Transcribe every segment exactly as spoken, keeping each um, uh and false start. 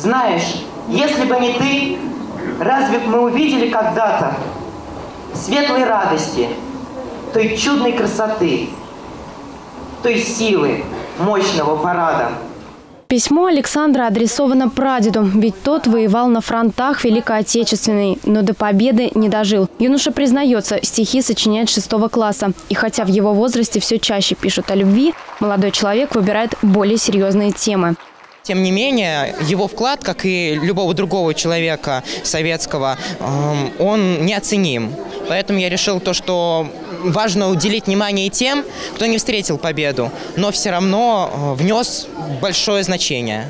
Знаешь, если бы не ты, разве бы мы увидели когда-то светлой радости, той чудной красоты, той силы мощного парада? Письмо Александра адресовано прадеду, ведь тот воевал на фронтах Великой Отечественной, но до победы не дожил. Юноша признается, стихи сочиняет шестого класса. И хотя в его возрасте все чаще пишут о любви, молодой человек выбирает более серьезные темы. Тем не менее, его вклад, как и любого другого человека советского, он неоценим. Поэтому я решил то, что важно уделить внимание тем, кто не встретил победу, но все равно внес большое значение.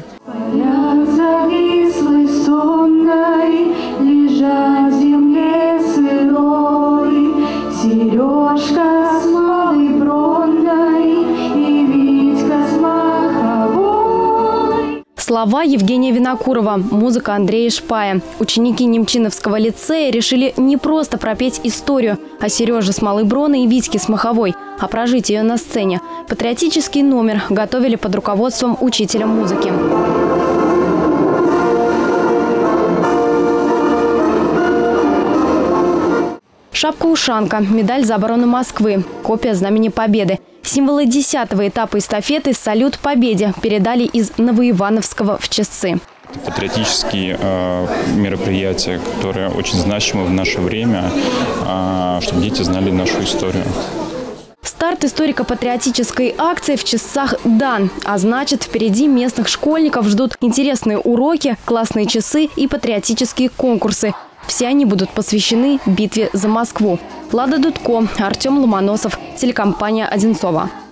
Слова Евгения Винокурова, музыка Андрея Шпая. Ученики Немчиновского лицея решили не просто пропеть историю о Сереже с Малой Броны и Витьке с Маховой, а прожить ее на сцене. Патриотический номер готовили под руководством учителя музыки. Шапка-ушанка, медаль за оборону Москвы, копия Знамени Победы. Символы десятого этапа эстафеты «Салют Победе» передали из Новоивановского в Честцы. Патриотические э, мероприятия, которые очень значимы в наше время, э, чтобы дети знали нашу историю. Старт историко-патриотической акции в Честцах дан, а значит, впереди местных школьников ждут интересные уроки, классные часы и патриотические конкурсы. Все они будут посвящены битве за Москву. Лада Дудко, Артем Ломоносов, телекомпания «Одинцово».